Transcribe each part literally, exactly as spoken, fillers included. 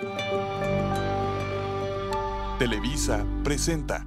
Televisa presenta.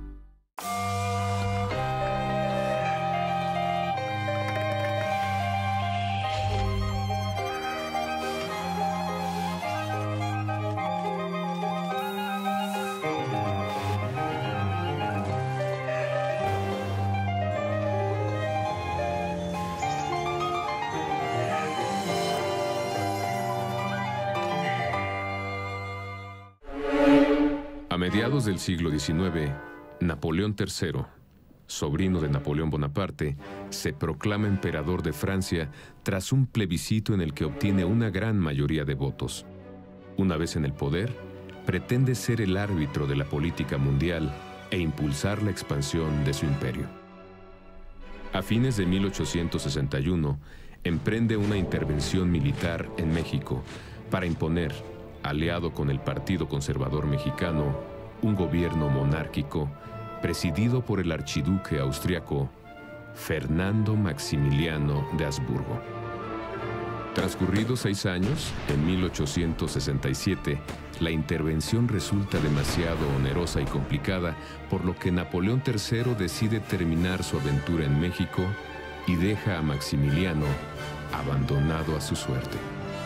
A mediados del siglo diecinueve, Napoleón tercero, sobrino de Napoleón Bonaparte, se proclama emperador de Francia tras un plebiscito en el que obtiene una gran mayoría de votos. Una vez en el poder, pretende ser el árbitro de la política mundial e impulsar la expansión de su imperio. A fines de mil ochocientos sesenta y uno, emprende una intervención militar en México para imponer, aliado con el Partido Conservador Mexicano, un gobierno monárquico presidido por el archiduque austriaco Fernando Maximiliano de Habsburgo. Transcurridos seis años, en mil ochocientos sesenta y siete, la intervención resulta demasiado onerosa y complicada, por lo que Napoleón tercero decide terminar su aventura en México y deja a Maximiliano abandonado a su suerte.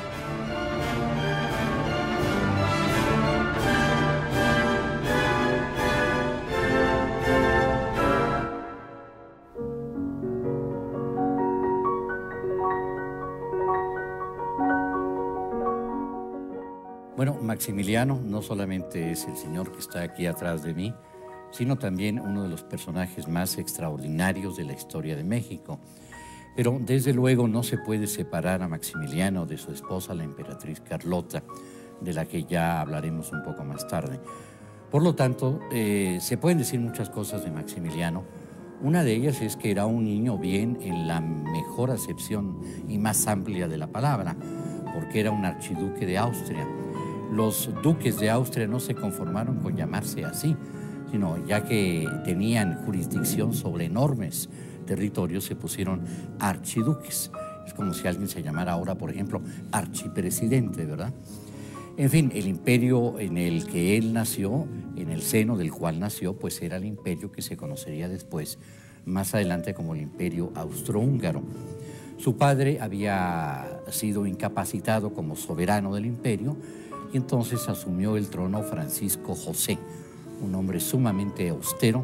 Bueno, Maximiliano no solamente es el señor que está aquí atrás de mí, sino también uno de los personajes más extraordinarios de la historia de México. Pero desde luego no se puede separar a Maximiliano de su esposa, la emperatriz Carlota, de la que ya hablaremos un poco más tarde. Por lo tanto, eh, se pueden decir muchas cosas de Maximiliano. Una de ellas es que era un niño bien en la mejor acepción y más amplia de la palabra, porque era un archiduque de Austria. Los duques de Austria no se conformaron con llamarse así, sino ya que tenían jurisdicción sobre enormes territorios, se pusieron archiduques. Es como si alguien se llamara ahora, por ejemplo, archipresidente, ¿verdad? En fin, el imperio en el que él nació, en el seno del cual nació, pues era el imperio que se conocería después, más adelante, como el imperio austrohúngaro. Su padre había sido incapacitado como soberano del imperio, y entonces asumió el trono Francisco José, un hombre sumamente austero,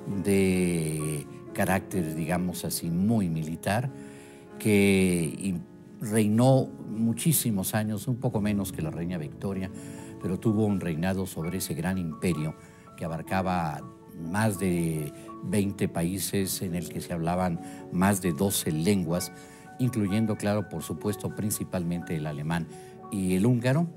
de carácter, digamos así, muy militar, que reinó muchísimos años, un poco menos que la reina Victoria, pero tuvo un reinado sobre ese gran imperio que abarcaba más de veinte países, en el que se hablaban más de doce lenguas, incluyendo, claro, por supuesto, principalmente el alemán y el húngaro.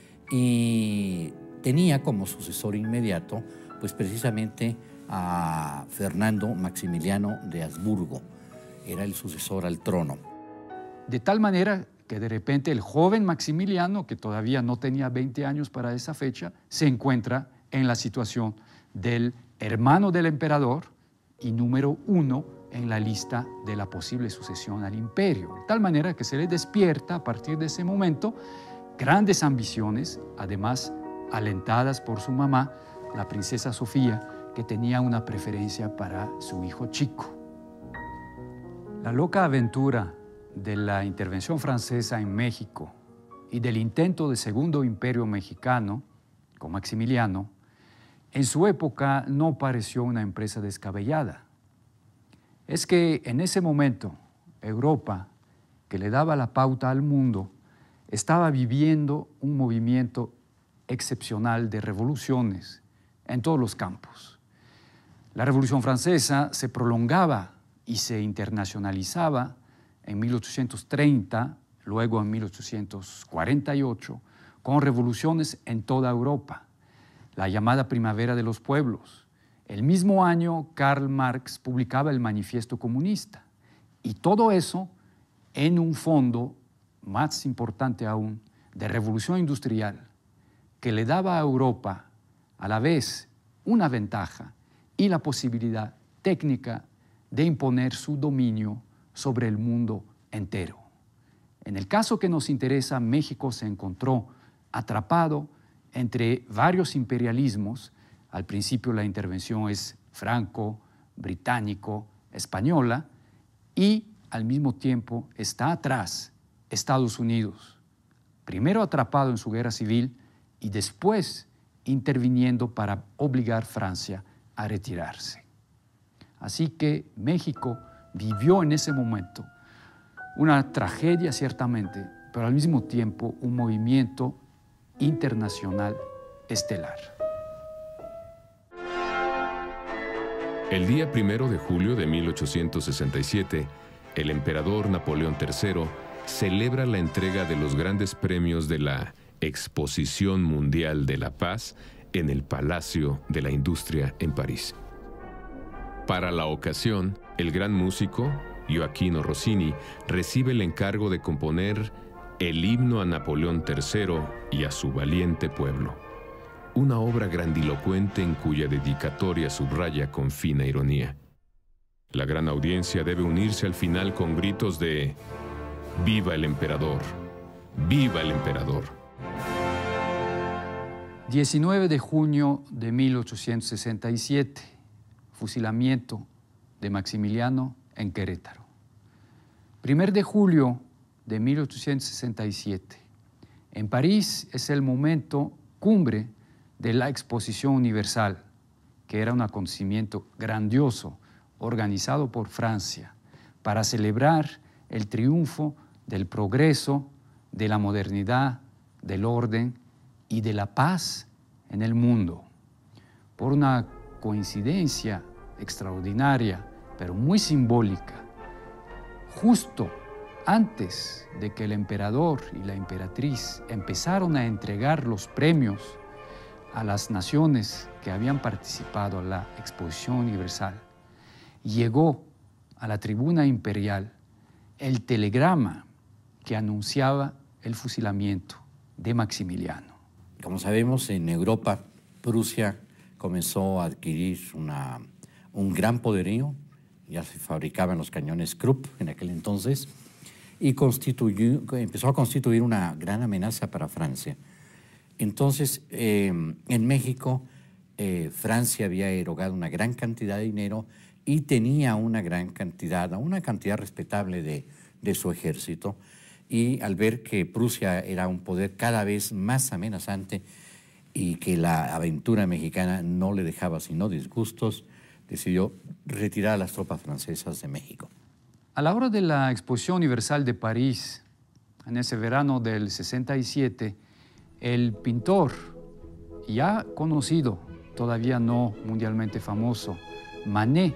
Y tenía como sucesor inmediato, pues precisamente a Fernando Maximiliano de Habsburgo. Era el sucesor al trono. De tal manera que de repente el joven Maximiliano, que todavía no tenía veinte años para esa fecha, se encuentra en la situación del hermano del emperador y número uno en la lista de la posible sucesión al imperio. De tal manera que se le despierta a partir de ese momento grandes ambiciones, además alentadas por su mamá, la princesa Sofía, que tenía una preferencia para su hijo chico. La loca aventura de la intervención francesa en México y del intento de segundo imperio mexicano con Maximiliano, en su época no pareció una empresa descabellada. Es que en ese momento Europa, que le daba la pauta al mundo, estaba viviendo un movimiento excepcional de revoluciones en todos los campos. La Revolución Francesa se prolongaba y se internacionalizaba en mil ochocientos treinta, luego en mil ochocientos cuarenta y ocho, con revoluciones en toda Europa, la llamada Primavera de los Pueblos. El mismo año, Karl Marx publicaba el Manifiesto Comunista, y todo eso en un fondo más importante aún, de revolución industrial, que le daba a Europa a la vez una ventaja y la posibilidad técnica de imponer su dominio sobre el mundo entero. En el caso que nos interesa, México se encontró atrapado entre varios imperialismos. Al principio la intervención es franco, británico, española, y al mismo tiempo está atrás Estados Unidos, primero atrapado en su guerra civil y después interviniendo para obligar a Francia a retirarse. Así que México vivió en ese momento una tragedia ciertamente, pero al mismo tiempo un movimiento internacional estelar. El día primero de julio de mil ochocientos sesenta y siete, el emperador Napoleón tercero celebra la entrega de los grandes premios de la Exposición Mundial de la Paz en el Palacio de la Industria en París. Para la ocasión, el gran músico Gioachino Rossini recibe el encargo de componer el himno a Napoleón tercero y a su valiente pueblo, una obra grandilocuente en cuya dedicatoria subraya con fina ironía: la gran audiencia debe unirse al final con gritos de ¡Viva el emperador! ¡Viva el emperador! diecinueve de junio de mil ochocientos sesenta y siete, fusilamiento de Maximiliano en Querétaro. primero de julio de mil ochocientos sesenta y siete, en París es el momento cumbre de la Exposición Universal, que era un acontecimiento grandioso organizado por Francia para celebrar el triunfo del progreso, de la modernidad, del orden y de la paz en el mundo. Por una coincidencia extraordinaria, pero muy simbólica, justo antes de que el emperador y la emperatriz empezaron a entregar los premios a las naciones que habían participado en la Exposición Universal, llegó a la tribuna imperial el telegrama que anunciaba el fusilamiento de Maximiliano. Como sabemos, en Europa, Prusia comenzó a adquirir una, un gran poderío. Ya se fabricaban los cañones Krupp en aquel entonces, y constituyó, empezó a constituir una gran amenaza para Francia. Entonces, eh, en México, eh, Francia había erogado una gran cantidad de dinero y tenía una gran cantidad, una cantidad respetable de, de su ejército. Y al ver que Prusia era un poder cada vez más amenazante y que la aventura mexicana no le dejaba sino disgustos, decidió retirar a las tropas francesas de México. A la hora de la Exposición Universal de París, en ese verano del sesenta y siete, el pintor ya conocido, todavía no mundialmente famoso, Manet,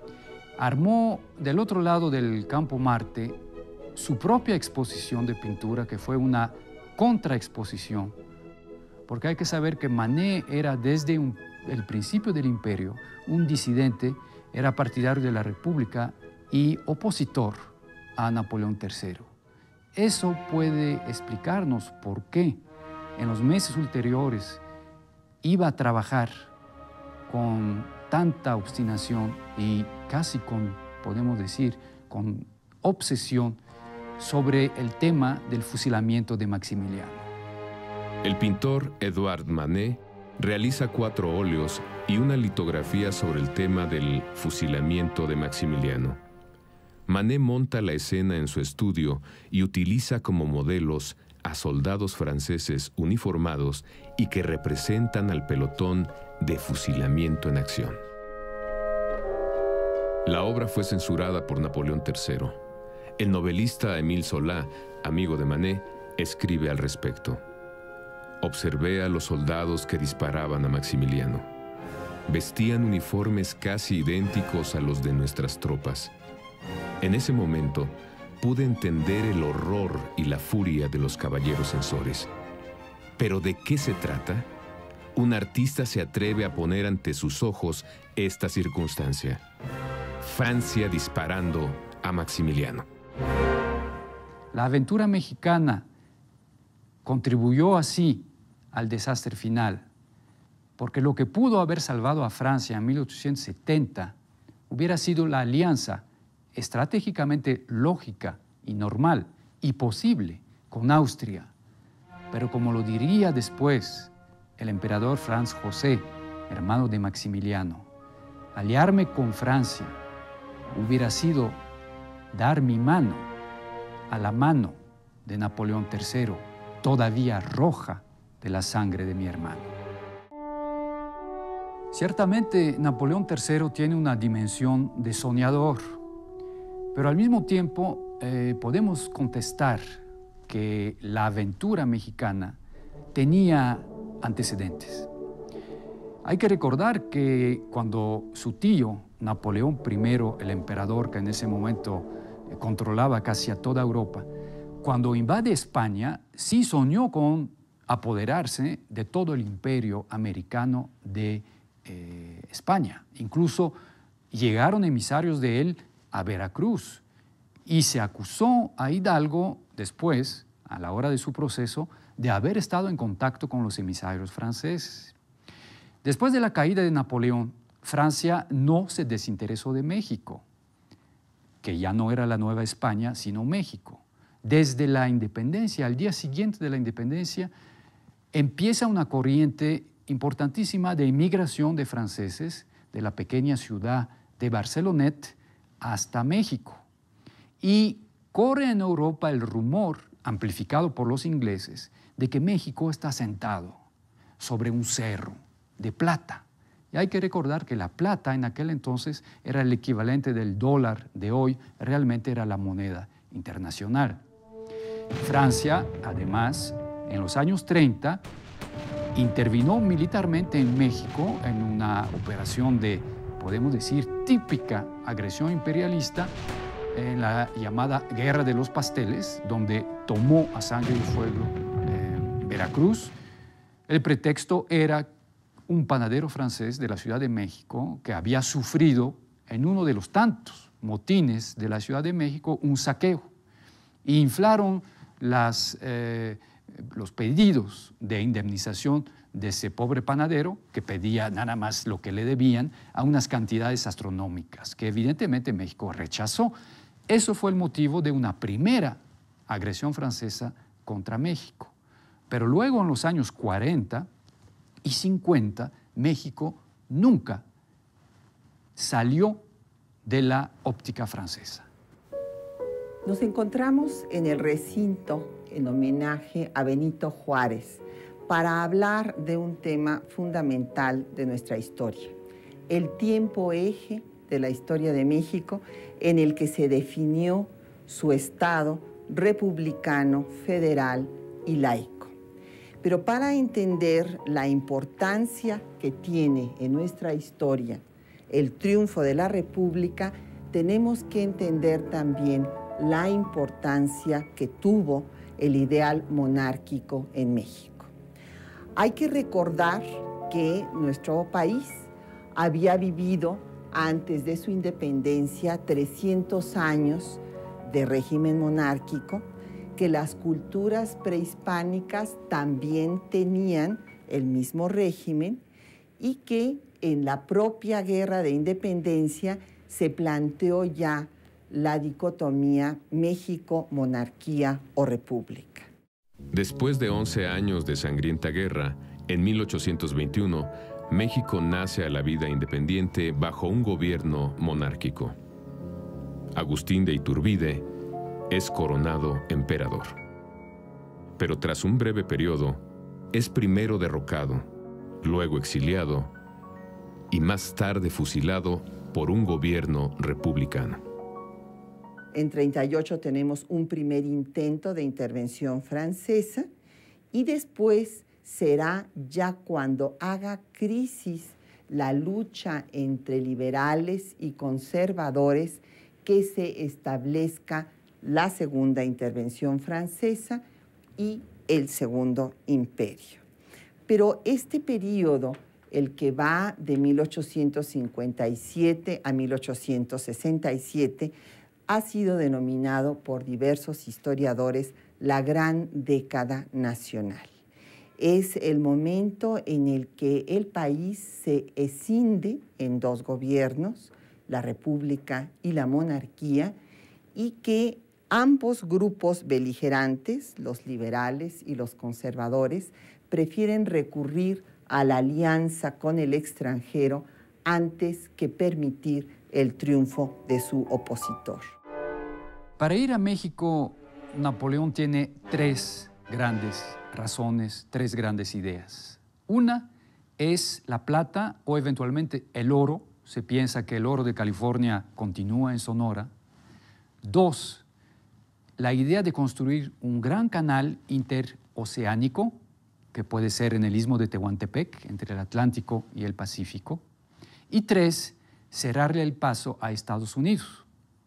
armó del otro lado del Campo Marte su propia exposición de pintura, que fue una contraexposición, porque hay que saber que Manet era desde un, el principio del imperio un disidente, era partidario de la República y opositor a Napoleón tercero. Eso puede explicarnos por qué en los meses ulteriores iba a trabajar con tanta obstinación y casi con, podemos decir, con obsesión sobre el tema del fusilamiento de Maximiliano. El pintor Edouard Manet realiza cuatro óleos y una litografía sobre el tema del fusilamiento de Maximiliano. Manet monta la escena en su estudio y utiliza como modelos a soldados franceses uniformados y que representan al pelotón de fusilamiento en acción. La obra fue censurada por Napoleón tercero. El novelista Émile Zola, amigo de Manet, escribe al respecto: observé a los soldados que disparaban a Maximiliano. Vestían uniformes casi idénticos a los de nuestras tropas. En ese momento, pude entender el horror y la furia de los caballeros censores. ¿Pero de qué se trata? Un artista se atreve a poner ante sus ojos esta circunstancia: Francia disparando a Maximiliano. La aventura mexicana contribuyó así al desastre final, porque lo que pudo haber salvado a Francia en mil ochocientos setenta hubiera sido la alianza estratégicamente lógica y normal y posible con Austria. Pero como lo diría después el emperador Franz José, hermano de Maximiliano. Aliarme con Francia hubiera sido dar mi mano a la mano de Napoleón tercero, todavía roja de la sangre de mi hermano. Ciertamente, Napoleón tercero tiene una dimensión de soñador, pero al mismo tiempo eh, podemos contestar que la aventura mexicana tenía antecedentes. Hay que recordar que cuando su tío, Napoleón primero, el emperador que en ese momento controlaba casi a toda Europa, cuando invade España, sí soñó con apoderarse de todo el imperio americano de eh, España. Incluso llegaron emisarios de él a Veracruz y se acusó a Hidalgo después, a la hora de su proceso, de haber estado en contacto con los emisarios franceses. Después de la caída de Napoleón, Francia no se desinteresó de México, que ya no era la Nueva España, sino México. Desde la independencia, al día siguiente de la independencia, empieza una corriente importantísima de inmigración de franceses de la pequeña ciudad de Barceloneta hasta México. Y corre en Europa el rumor, amplificado por los ingleses, de que México está asentado sobre un cerro de plata. Y hay que recordar que la plata en aquel entonces era el equivalente del dólar de hoy, realmente era la moneda internacional. Francia, además, en los años treinta, intervino militarmente en México en una operación de, podemos decir, típica agresión imperialista, en la llamada Guerra de los Pasteles, donde tomó a sangre y fuego eh, Veracruz. El pretexto era un panadero francés de la Ciudad de México que había sufrido en uno de los tantos motines de la Ciudad de México un saqueo. E inflaron las, eh, los pedidos de indemnización de ese pobre panadero, que pedía nada más lo que le debían, a unas cantidades astronómicas, que evidentemente México rechazó. Eso fue el motivo de una primera agresión francesa contra México. Pero luego, en los años cuarenta y cincuenta, México nunca salió de la óptica francesa. Nos encontramos en el recinto en homenaje a Benito Juárez para hablar de un tema fundamental de nuestra historia, el tiempo eje de la historia de México en el que se definió su Estado republicano, federal y laico. Pero para entender la importancia que tiene en nuestra historia el triunfo de la República, tenemos que entender también la importancia que tuvo el ideal monárquico en México. Hay que recordar que nuestro país había vivido antes de su independencia trescientos años de régimen monárquico, que las culturas prehispánicas también tenían el mismo régimen y que en la propia guerra de independencia se planteó ya la dicotomía México, monarquía o república. Después de once años de sangrienta guerra, en mil ochocientos veintiuno, México nace a la vida independiente bajo un gobierno monárquico. Agustín de Iturbide es coronado emperador. Pero tras un breve periodo, es primero derrocado, luego exiliado y más tarde fusilado por un gobierno republicano. En treinta y ocho tenemos un primer intento de intervención francesa y después será ya cuando haga crisis la lucha entre liberales y conservadores que se establezca la segunda intervención francesa y el segundo imperio. Pero este periodo, el que va de mil ochocientos cincuenta y siete a mil ochocientos sesenta y siete, ha sido denominado por diversos historiadores la Gran Década Nacional. Es el momento en el que el país se escinde en dos gobiernos, la República y la monarquía, y que ambos grupos beligerantes, los liberales y los conservadores, prefieren recurrir a la alianza con el extranjero antes que permitir el triunfo de su opositor. Para ir a México, Napoleón tiene tres grandes razones, tres grandes ideas. Una es la plata o eventualmente el oro. Se piensa que el oro de California continúa en Sonora. Dos, la idea de construir un gran canal interoceánico, que puede ser en el istmo de Tehuantepec, entre el Atlántico y el Pacífico. Y tres, cerrarle el paso a Estados Unidos.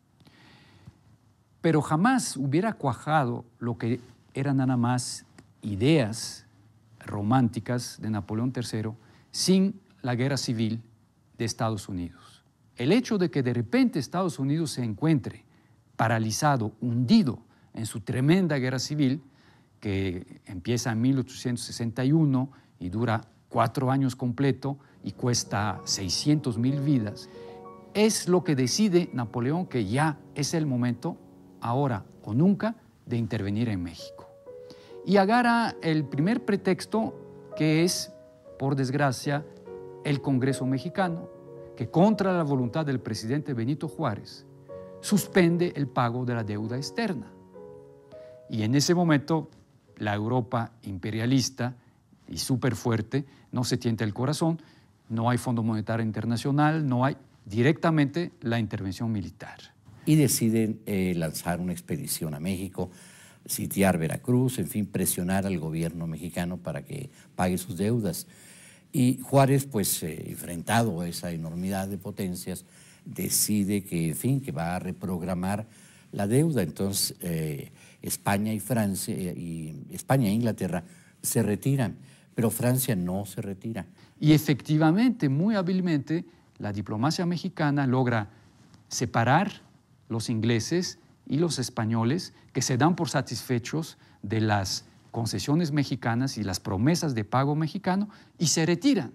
Pero jamás hubiera cuajado lo que eran nada más ideas románticas de Napoleón tercero sin la guerra civil de Estados Unidos. El hecho de que de repente Estados Unidos se encuentre paralizado, hundido en su tremenda guerra civil, que empieza en mil ochocientos sesenta y uno y dura cuatro años completo y cuesta seiscientas mil vidas, es lo que decide Napoleón que ya es el momento, ahora o nunca, de intervenir en México. Y agarra el primer pretexto, que es, por desgracia, el Congreso mexicano, que contra la voluntad del presidente Benito Juárez, suspende el pago de la deuda externa. Y en ese momento, la Europa imperialista y súper fuerte no se tienta el corazón, no hay Fondo Monetario Internacional, no hay directamente la intervención militar. Y deciden eh, lanzar una expedición a México, sitiar Veracruz, en fin, presionar al gobierno mexicano para que pague sus deudas. Y Juárez, pues, eh, enfrentado a esa enormidad de potencias, decide que, en fin, que va a reprogramar la deuda. Entonces, eh, España y Francia, eh, y España e Inglaterra se retiran, pero Francia no se retira. Y efectivamente, muy hábilmente, la diplomacia mexicana logra separar los ingleses y los españoles, que se dan por satisfechos de las concesiones mexicanas y las promesas de pago mexicano, y se retiran.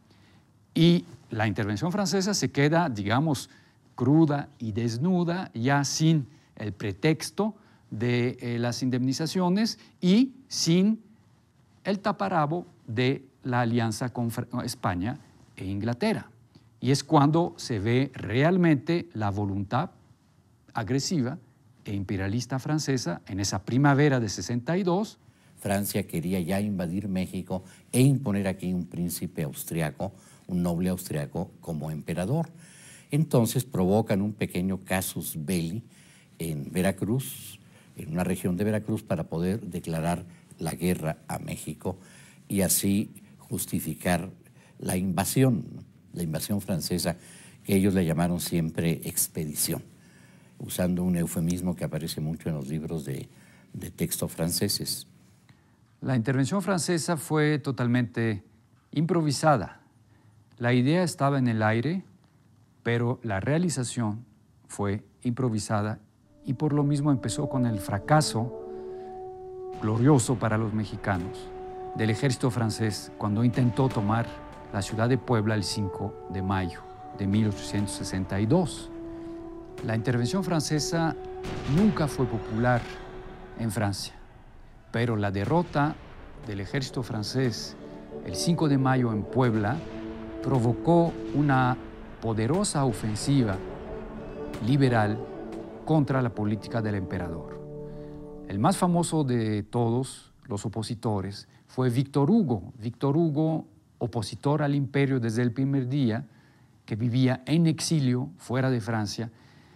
Y la intervención francesa se queda, digamos, cruda y desnuda, ya sin el pretexto de eh, las indemnizaciones y sin el taparabo de la alianza con España e Inglaterra. Y es cuando se ve realmente la voluntad agresiva e imperialista francesa en esa primavera de sesenta y dos. Francia quería ya invadir México e imponer aquí un príncipe austriaco, un noble austriaco como emperador. Entonces provocan un pequeño casus belli en Veracruz, en una región de Veracruz, para poder declarar la guerra a México y así justificar la invasión, la invasión francesa, que ellos le llamaron siempre expedición, usando un eufemismo que aparece mucho en los libros de, de texto franceses. La intervención francesa fue totalmente improvisada. La idea estaba en el aire, pero la realización fue improvisada y por lo mismo empezó con el fracaso glorioso para los mexicanos del ejército francés cuando intentó tomar la ciudad de Puebla el cinco de mayo de mil ochocientos sesenta y dos. La intervención francesa nunca fue popular en Francia, pero la derrota del ejército francés el cinco de mayo en Puebla provocó una poderosa ofensiva liberal contra la política del emperador. El más famoso de todos los opositores fue Víctor Hugo. Víctor Hugo, opositor al imperio desde el primer día, que vivía en exilio fuera de Francia,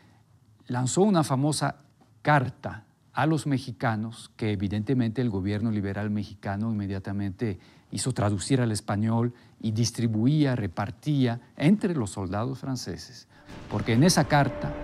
lanzó una famosa carta a los mexicanos que evidentemente el gobierno liberal mexicano inmediatamente hizo traducir al español y distribuía, repartía entre los soldados franceses. Porque en esa carta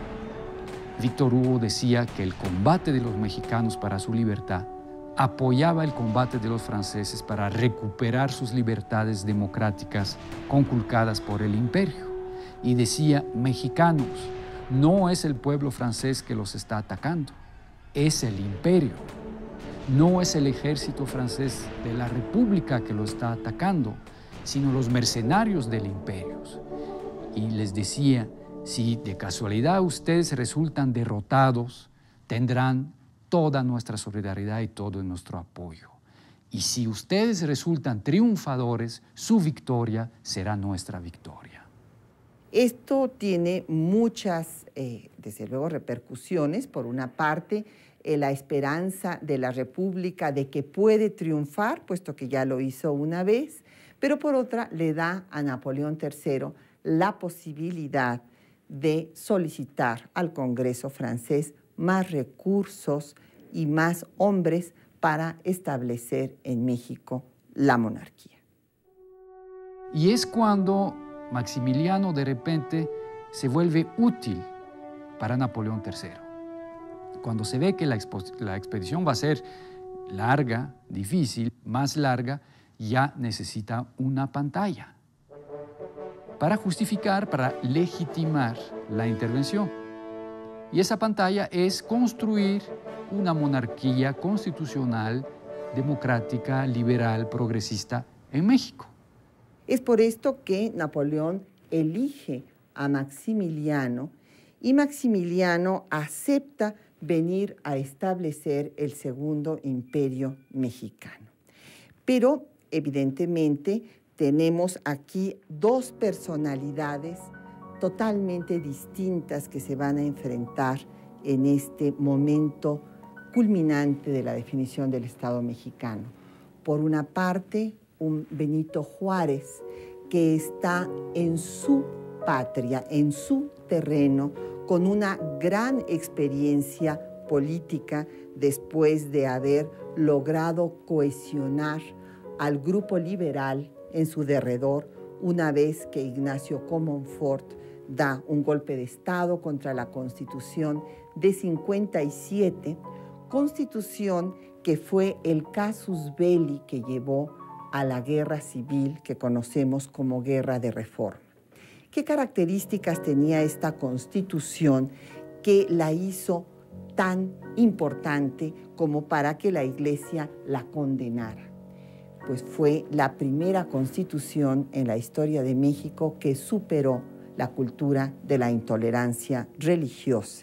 Víctor Hugo decía que el combate de los mexicanos para su libertad apoyaba el combate de los franceses para recuperar sus libertades democráticas conculcadas por el imperio. Y decía: mexicanos, no es el pueblo francés que los está atacando, es el imperio. No es el ejército francés de la República que lo está atacando, sino los mercenarios del imperio. Y les decía: si de casualidad ustedes resultan derrotados, tendrán toda nuestra solidaridad y todo nuestro apoyo. y si ustedes resultan triunfadores, su victoria será nuestra victoria. Esto tiene muchas, eh, desde luego, repercusiones. Por una parte, eh, la esperanza de la República de que puede triunfar, puesto que ya lo hizo una vez, pero por otra, le da a Napoleón tercero la posibilidad de solicitar al Congreso francés más recursos y más hombres para establecer en México la monarquía. Y es cuando Maximiliano de repente se vuelve útil para Napoleón tercero. Cuando se ve que la, la expedición va a ser larga, difícil, más larga, ya necesita una pantalla para justificar, para legitimar la intervención. Y esa pantalla es construir una monarquía constitucional, democrática, liberal, progresista en México. Es por esto que Napoleón elige a Maximiliano y Maximiliano acepta venir a establecer el segundo imperio mexicano. Pero, evidentemente, tenemos aquí dos personalidades totalmente distintas que se van a enfrentar en este momento culminante de la definición del Estado mexicano. Por una parte, un Benito Juárez que está en su patria, en su terreno, con una gran experiencia política después de haber logrado cohesionar al grupo liberal en su derredor una vez que Ignacio Comonfort da un golpe de Estado contra la Constitución de cincuenta y siete, Constitución que fue el casus belli que llevó a la guerra civil que conocemos como Guerra de Reforma. ¿Qué características tenía esta Constitución que la hizo tan importante como para que la Iglesia la condenara? Pues fue la primera Constitución en la historia de México que superó la cultura de la intolerancia religiosa.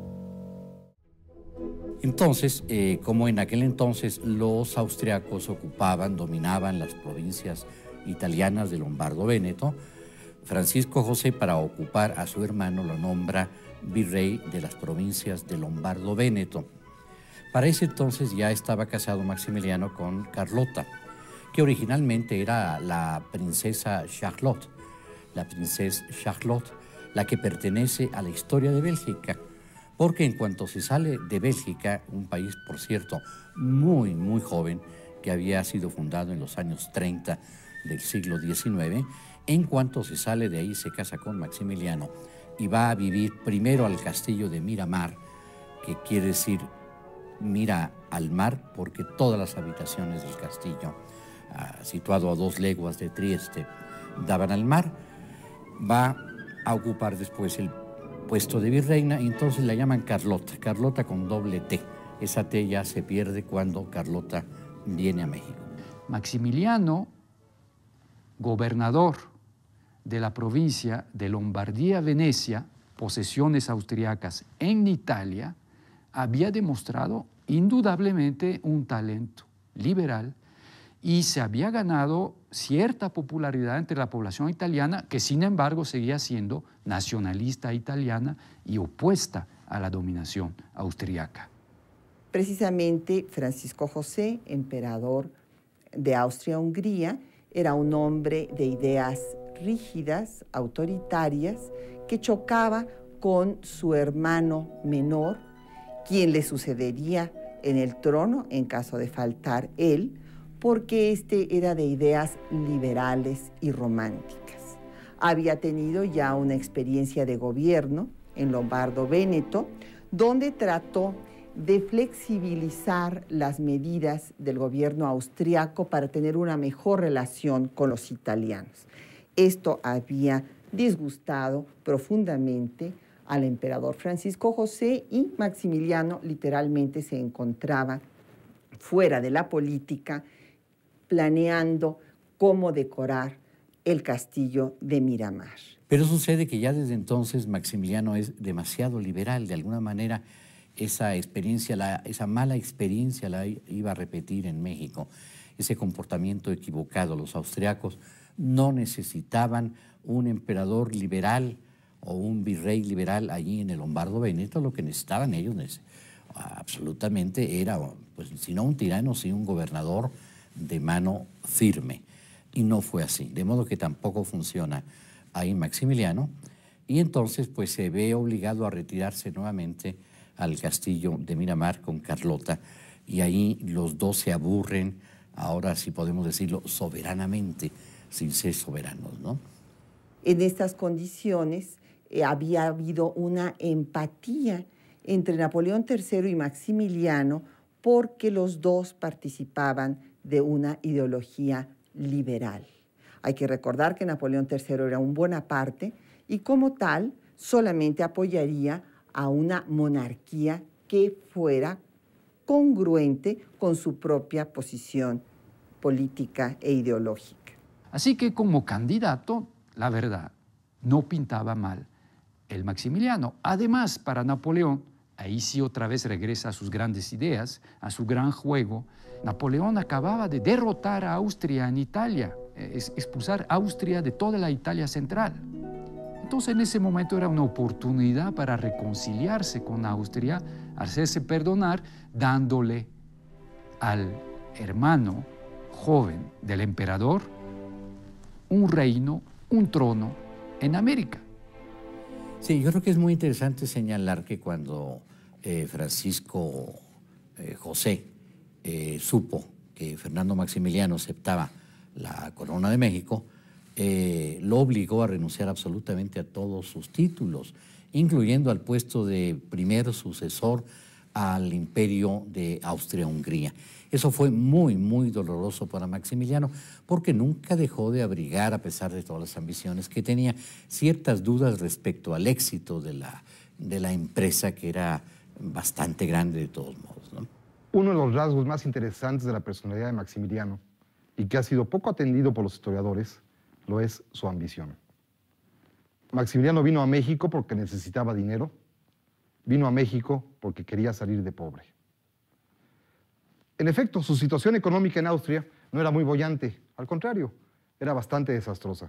Entonces, eh, como en aquel entonces los austriacos ocupaban, dominaban las provincias italianas de Lombardo-Véneto, Francisco José, para ocupar a su hermano, lo nombra virrey de las provincias de Lombardo-Véneto. Para ese entonces ya estaba casado Maximiliano con Carlota, que originalmente era la princesa Charlotte, la princesa Charlotte, la que pertenece a la historia de Bélgica, porque en cuanto se sale de Bélgica, un país, por cierto, muy, muy joven, que había sido fundado en los años treinta del siglo diecinueve, en cuanto se sale de ahí, se casa con Maximiliano y va a vivir primero al castillo de Miramar, que quiere decir mira al mar, porque todas las habitaciones del castillo, uh, situado a dos leguas de Trieste, daban al mar. Va a ocupar después el puesto de virreina y entonces la llaman Carlota, Carlota con doble T. Esa T ya se pierde cuando Carlota viene a México. Maximiliano, gobernador de la provincia de Lombardía-Venecia, posesiones austriacas en Italia, había demostrado indudablemente un talento liberal y se había ganado cierta popularidad entre la población italiana, que sin embargo seguía siendo nacionalista italiana y opuesta a la dominación austriaca. Precisamente Francisco José, emperador de Austria-Hungría, era un hombre de ideas rígidas, autoritarias, que chocaba con su hermano menor, quien le sucedería en el trono en caso de faltar él, porque este era de ideas liberales y románticas. Había tenido ya una experiencia de gobierno en Lombardo-Véneto, donde trató de flexibilizar las medidas del gobierno austriaco para tener una mejor relación con los italianos. Esto había disgustado profundamente al emperador Francisco José y Maximiliano literalmente se encontraba fuera de la política planeando cómo decorar el castillo de Miramar. Pero sucede que ya desde entonces Maximiliano es demasiado liberal. De alguna manera esa experiencia, la, esa mala experiencia la iba a repetir en México. ese comportamiento equivocado. Los austriacos no necesitaban un emperador liberal o un virrey liberal allí en el Lombardo Veneto. Lo que necesitaban ellos absolutamente era, pues, si no un tirano, sí un gobernador de mano firme. Y no fue así, de modo que tampoco funciona ahí Maximiliano, y entonces pues se ve obligado a retirarse nuevamente al castillo de Miramar con Carlota, y ahí los dos se aburren, ahora sí podemos decirlo, soberanamente, sin ser soberanos, ¿no? En estas condiciones eh, había habido una empatía entre Napoleón tercero y Maximiliano porque los dos participaban de una ideología liberal. Hay que recordar que Napoleón tercero era un Bonaparte y como tal solamente apoyaría a una monarquía que fuera congruente con su propia posición política e ideológica. Así que como candidato, la verdad, no pintaba mal el Maximiliano. Además, para Napoleón, ahí sí otra vez regresa a sus grandes ideas, a su gran juego. Napoleón acababa de derrotar a Austria en Italia, expulsar a Austria de toda la Italia central. Entonces en ese momento era una oportunidad para reconciliarse con Austria, hacerse perdonar, dándole al hermano joven del emperador un reino, un trono en América. Sí, yo creo que es muy interesante señalar que cuando eh, Francisco eh, José eh, supo que Fernando Maximiliano aceptaba la corona de México, eh, lo obligó a renunciar absolutamente a todos sus títulos, incluyendo al puesto de primer sucesor al imperio de Austria-Hungría. Eso fue muy, muy doloroso para Maximiliano porque nunca dejó de abrigar, a pesar de todas las ambiciones que tenía, ciertas dudas respecto al éxito de la, de la empresa, que era bastante grande de todos modos, ¿no? Uno de los rasgos más interesantes de la personalidad de Maximiliano, y que ha sido poco atendido por los historiadores, lo es su ambición. Maximiliano vino a México porque necesitaba dinero, vino a México porque quería salir de pobre. En efecto, su situación económica en Austria no era muy boyante, al contrario, era bastante desastrosa.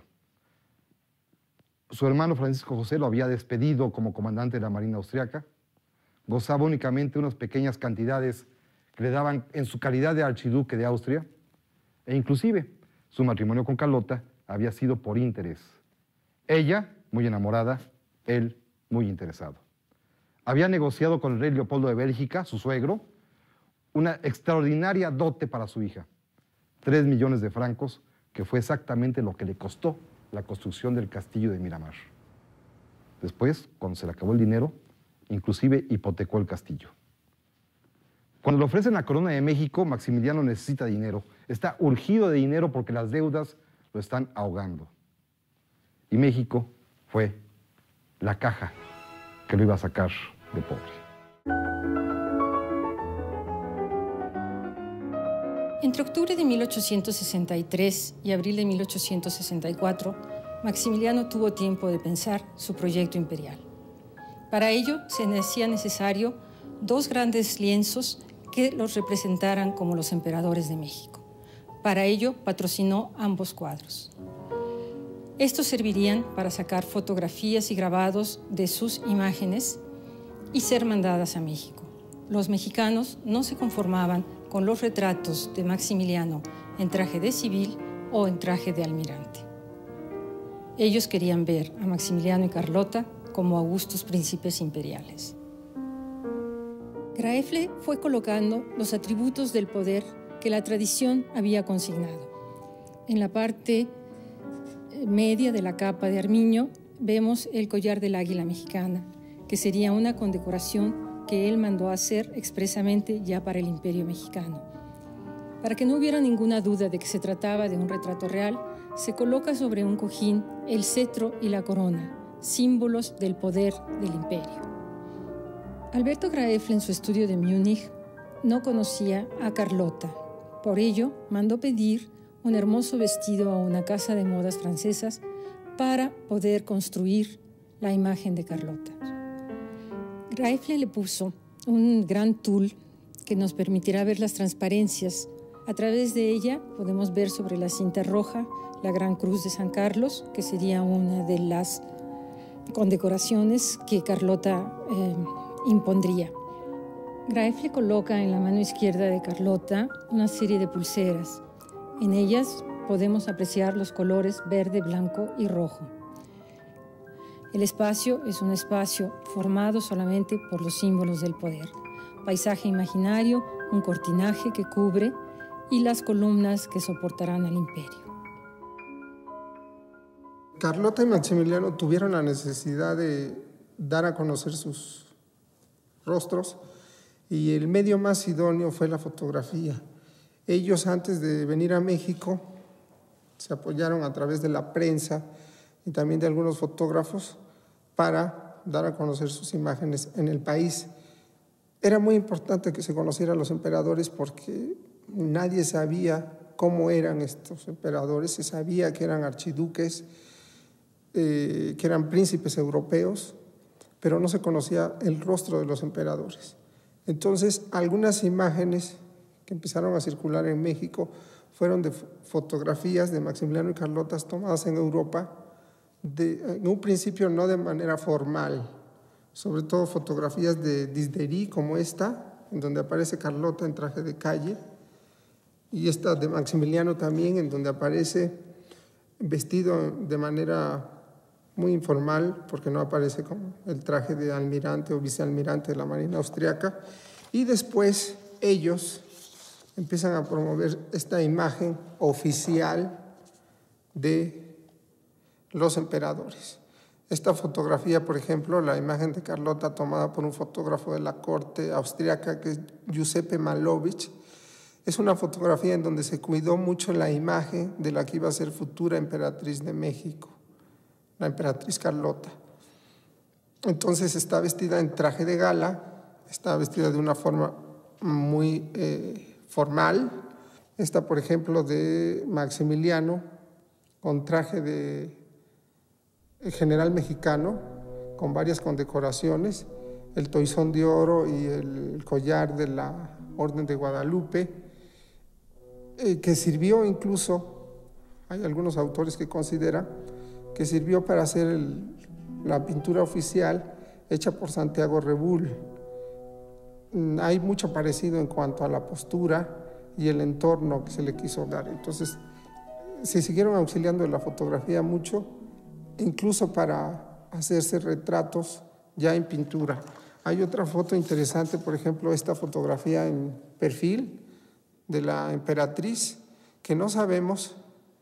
Su hermano Francisco José lo había despedido como comandante de la Marina austriaca, gozaba únicamente unas pequeñas cantidades que le daban en su calidad de archiduque de Austria, e inclusive su matrimonio con Carlota había sido por interés. Ella, muy enamorada, él, muy interesado. Había negociado con el rey Leopoldo de Bélgica, su suegro, una extraordinaria dote para su hija, tres millones de francos, que fue exactamente lo que le costó la construcción del castillo de Miramar. Después, cuando se le acabó el dinero, inclusive hipotecó el castillo. Cuando le ofrecen la corona de México, Maximiliano necesita dinero. Está urgido de dinero porque las deudas lo están ahogando. Y México fue la caja que lo iba a sacar de pobre. Entre octubre de mil ochocientos sesenta y tres y abril de mil ochocientos sesenta y cuatro, Maximiliano tuvo tiempo de pensar su proyecto imperial. Para ello, se hacía necesario dos grandes lienzos que los representaran como los emperadores de México. Para ello, patrocinó ambos cuadros. Estos servirían para sacar fotografías y grabados de sus imágenes y ser mandadas a México. Los mexicanos no se conformaban con los retratos de Maximiliano en traje de civil o en traje de almirante. Ellos querían ver a Maximiliano y Carlota como augustos príncipes imperiales. Graeffle fue colocando los atributos del poder que la tradición había consignado. En la parte media de la capa de armiño vemos el collar del águila mexicana, que sería una condecoración que él mandó a hacer expresamente ya para el Imperio Mexicano. Para que no hubiera ninguna duda de que se trataba de un retrato real, se coloca sobre un cojín el cetro y la corona, símbolos del poder del imperio. Alberto Graeffle, en su estudio de Múnich, no conocía a Carlota. Por ello, mandó pedir un hermoso vestido a una casa de modas francesas para poder construir la imagen de Carlota. Graeffle le puso un gran tul que nos permitirá ver las transparencias A través de ella podemos ver sobre la cinta roja la Gran Cruz de San Carlos, que sería una de las condecoraciones que Carlota eh, impondría. Graeff le coloca en la mano izquierda de Carlota una serie de pulseras. En ellas podemos apreciar los colores verde, blanco y rojo. El espacio es un espacio formado solamente por los símbolos del poder. Paisaje imaginario, un cortinaje que cubre y las columnas que soportarán al imperio. Carlota y Maximiliano tuvieron la necesidad de dar a conocer sus rostros y el medio más idóneo fue la fotografía. Ellos, antes de venir a México, se apoyaron a través de la prensa y también de algunos fotógrafos para dar a conocer sus imágenes en el país. Era muy importante que se conocieran los emperadores porque nadie sabía cómo eran estos emperadores, se sabía que eran archiduques, eh, que eran príncipes europeos, pero no se conocía el rostro de los emperadores. Entonces, algunas imágenes que empezaron a circular en México fueron de fotografías de Maximiliano y Carlota tomadas en Europa, de, en un principio no de manera formal, sobre todo fotografías de Disderí como esta, en donde aparece Carlota en traje de calle, y esta de Maximiliano también, en donde aparece vestido de manera muy informal, porque no aparece con el traje de almirante o vicealmirante de la Marina Austriaca, y después ellos empiezan a promover esta imagen oficial de los emperadores. Esta fotografía, por ejemplo, la imagen de Carlota tomada por un fotógrafo de la corte austriaca, que es Giuseppe Mallovich, es una fotografía en donde se cuidó mucho la imagen de la que iba a ser futura emperatriz de México, la emperatriz Carlota. Entonces está vestida en traje de gala, está vestida de una forma muy eh, formal. Esta, por ejemplo, de Maximiliano, con traje de general mexicano, con varias condecoraciones, el toisón de oro y el collar de la Orden de Guadalupe, eh, que sirvió incluso, hay algunos autores que consideran, que sirvió para hacer el, la pintura oficial hecha por Santiago Rebull. Hay mucho parecido en cuanto a la postura y el entorno que se le quiso dar. Entonces, se siguieron auxiliando de la fotografía mucho, incluso para hacerse retratos ya en pintura. Hay otra foto interesante, por ejemplo, esta fotografía en perfil de la emperatriz, que no sabemos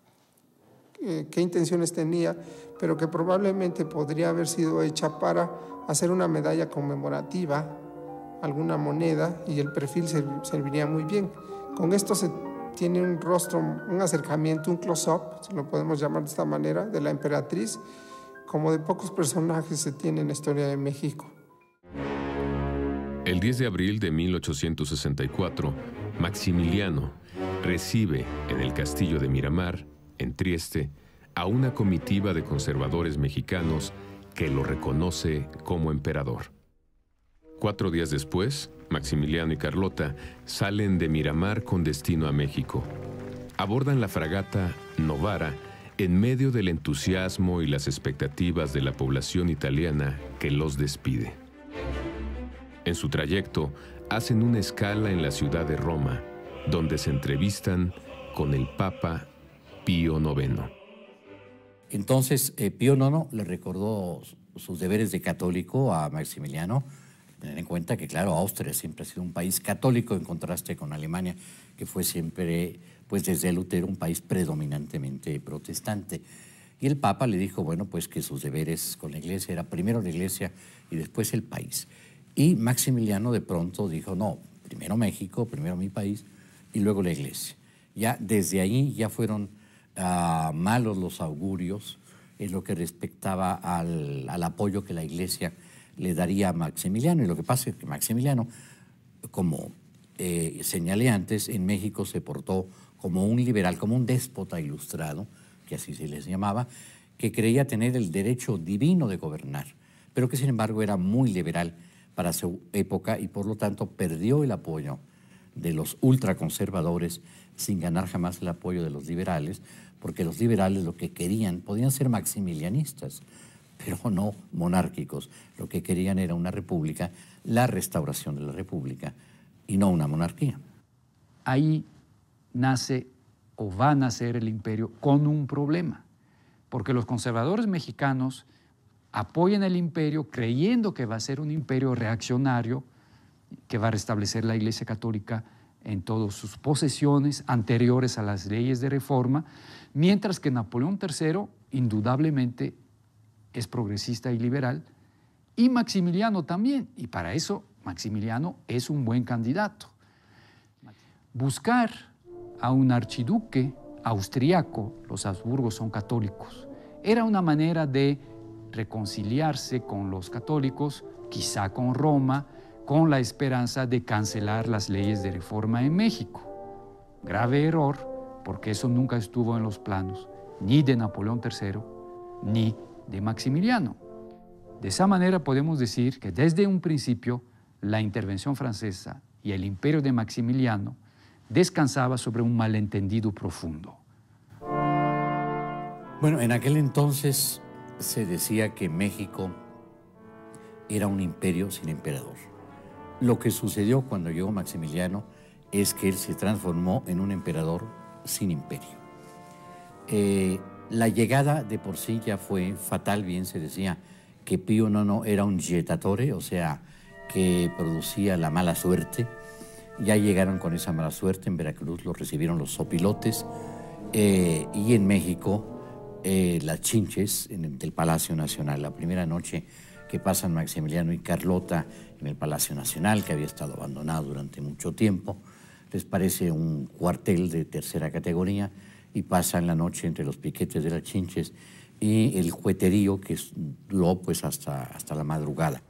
eh, qué intenciones tenía, pero que probablemente podría haber sido hecha para hacer una medalla conmemorativa, alguna moneda, y el perfil serviría muy bien. Con esto se tiene un rostro, un acercamiento, un close-up, si lo podemos llamar de esta manera, de la emperatriz, como de pocos personajes se tiene en la historia de México. El diez de abril de mil ochocientos sesenta y cuatro, Maximiliano recibe en el castillo de Miramar, en Trieste, a una comitiva de conservadores mexicanos que lo reconoce como emperador. Cuatro días después, Maximiliano y Carlota salen de Miramar con destino a México. Abordan la fragata Novara en medio del entusiasmo y las expectativas de la población italiana que los despide. En su trayecto, hacen una escala en la ciudad de Roma, donde se entrevistan con el Papa Pío noveno. Entonces, eh, Pío noveno le recordó sus deberes de católico a Maximiliano. Tener en cuenta que, claro, Austria siempre ha sido un país católico en contraste con Alemania, que fue siempre, pues desde Lutero, un país predominantemente protestante. Y el Papa le dijo, bueno, pues que sus deberes con la Iglesia era primero la Iglesia y después el país. Y Maximiliano de pronto dijo, no, primero México, primero mi país y luego la Iglesia. Ya desde ahí ya fueron uh, malos los augurios en lo que respectaba al, al apoyo que la Iglesia le daría a Maximiliano. Y lo que pasa es que Maximiliano, como eh, señalé antes, en México se portó como un liberal, como un déspota ilustrado, que así se les llamaba, que creía tener el derecho divino de gobernar, pero que sin embargo era muy liberal para su época y por lo tanto perdió el apoyo de los ultraconservadores sin ganar jamás el apoyo de los liberales, porque los liberales lo que querían, podían ser maximilianistas, pero no monárquicos. Lo que querían era una república, la restauración de la república, y no una monarquía. Ahí nace o va a nacer el imperio con un problema, porque los conservadores mexicanos apoyan el imperio creyendo que va a ser un imperio reaccionario, que va a restablecer la Iglesia Católica en todas sus posesiones anteriores a las leyes de reforma, mientras que Napoleón tercero indudablemente es progresista y liberal, y Maximiliano también, y para eso Maximiliano es un buen candidato. Buscar a un archiduque austriaco, los Habsburgos son católicos, era una manera de reconciliarse con los católicos, quizá con Roma, con la esperanza de cancelar las leyes de reforma en México. Grave error, porque eso nunca estuvo en los planos, ni de Napoleón tercero, ni de Maximiliano. De esa manera podemos decir que desde un principio la intervención francesa y el imperio de Maximiliano descansaba sobre un malentendido profundo. Bueno, en aquel entonces se decía que México era un imperio sin emperador. Lo que sucedió cuando llegó Maximiliano es que él se transformó en un emperador sin imperio. Eh, la llegada de por sí ya fue fatal, bien se decía que Pío nono era un jettatore, o sea, que producía la mala suerte. Ya llegaron con esa mala suerte, en Veracruz los recibieron los zopilotes, eh, y en México eh, las chinches en el, del Palacio Nacional. La primera noche que pasan Maximiliano y Carlota en el Palacio Nacional, que había estado abandonado durante mucho tiempo, les parece un cuartel de tercera categoría y pasan la noche entre los piquetes de las chinches y el jugueterío que duró pues hasta, hasta la madrugada.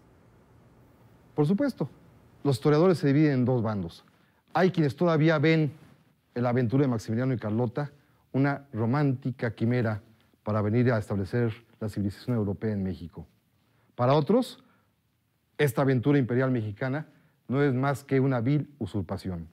Por supuesto, los historiadores se dividen en dos bandos. Hay quienes todavía ven en la aventura de Maximiliano y Carlota una romántica quimera para venir a establecer la civilización europea en México. Para otros, esta aventura imperial mexicana no es más que una vil usurpación.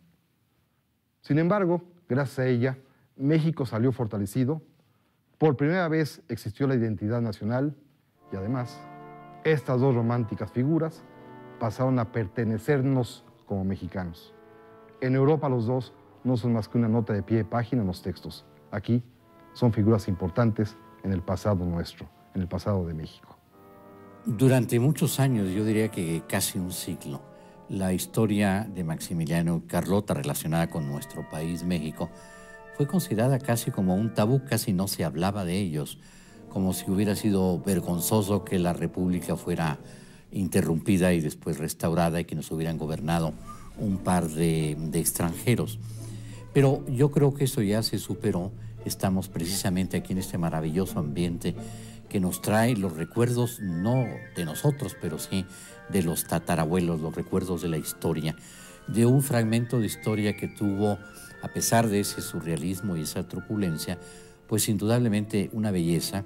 Sin embargo, gracias a ella, México salió fortalecido, por primera vez existió la identidad nacional y además, estas dos románticas figuras pasaron a pertenecernos como mexicanos. En Europa los dos no son más que una nota de pie de página en los textos. Aquí son figuras importantes en el pasado nuestro, en el pasado de México. Durante muchos años, yo diría que casi un siglo, la historia de Maximiliano y Carlota relacionada con nuestro país, México, fue considerada casi como un tabú, casi no se hablaba de ellos, como si hubiera sido vergonzoso que la República fuera interrumpida y después restaurada y que nos hubieran gobernado un par de, de extranjeros. Pero yo creo que eso ya se superó. Estamos precisamente aquí en este maravilloso ambiente que nos trae los recuerdos, no de nosotros, pero sí de los tatarabuelos, los recuerdos de la historia, de un fragmento de historia que tuvo, a pesar de ese surrealismo y esa truculencia, pues indudablemente una belleza,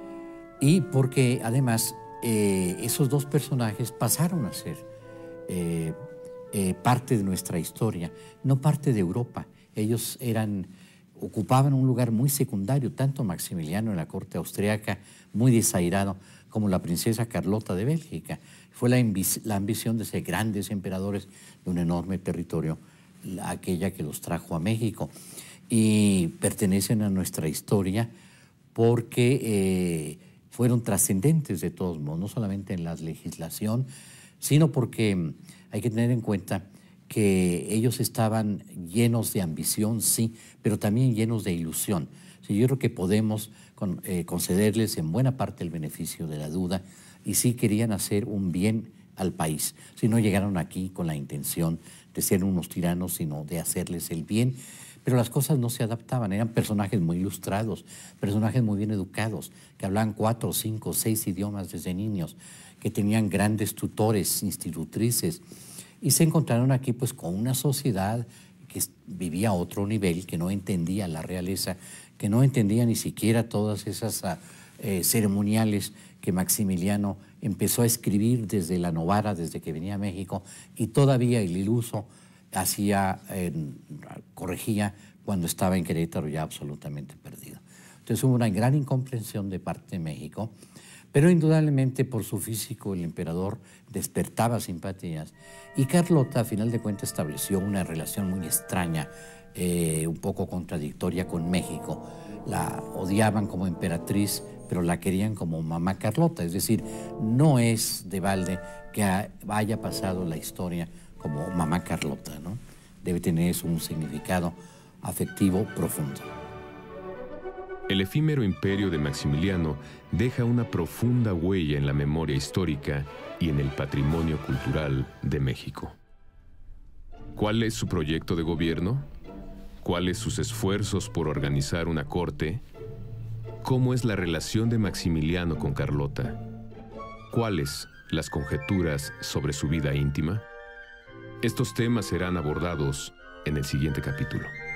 y porque además eh, esos dos personajes pasaron a ser eh, eh, parte de nuestra historia, no parte de Europa. Ellos eran, ocupaban un lugar muy secundario, tanto Maximiliano en la corte austriaca, muy desairado, como la princesa Carlota de Bélgica. Fue la, la ambición de ser grandes emperadores de un enorme territorio, la, aquella que los trajo a México. Y pertenecen a nuestra historia porque eh, fueron trascendentes de todos modos, no solamente en la legislación, sino porque hay que tener en cuenta que ellos estaban llenos de ambición, sí, pero también llenos de ilusión. Sí, yo creo que podemos con, eh, concederles en buena parte el beneficio de la duda y sí querían hacer un bien al país. Si no llegaron aquí con la intención de ser unos tiranos, sino de hacerles el bien, pero las cosas no se adaptaban. Eran personajes muy ilustrados, personajes muy bien educados, que hablaban cuatro, cinco, seis idiomas desde niños, que tenían grandes tutores, institutrices, y se encontraron aquí pues con una sociedad que vivía a otro nivel, que no entendía la realeza, que no entendía ni siquiera todas esas eh, ceremoniales que Maximiliano empezó a escribir desde la Novara, desde que venía a México, y todavía el iluso hacía, eh, corregía cuando estaba en Querétaro ya absolutamente perdido. Entonces hubo una gran incomprensión de parte de México, pero indudablemente por su físico el emperador despertaba simpatías y Carlota a final de cuentas estableció una relación muy extraña, eh, un poco contradictoria con México. La odiaban como emperatriz, pero la querían como mamá Carlota, es decir, no es de balde que haya pasado la historia como mamá Carlota, ¿no? Debe tener eso un significado afectivo profundo. El efímero imperio de Maximiliano deja una profunda huella en la memoria histórica y en el patrimonio cultural de México. ¿Cuál es su proyecto de gobierno? ¿Cuáles sus esfuerzos por organizar una corte? ¿Cómo es la relación de Maximiliano con Carlota? ¿Cuáles las conjeturas sobre su vida íntima? Estos temas serán abordados en el siguiente capítulo.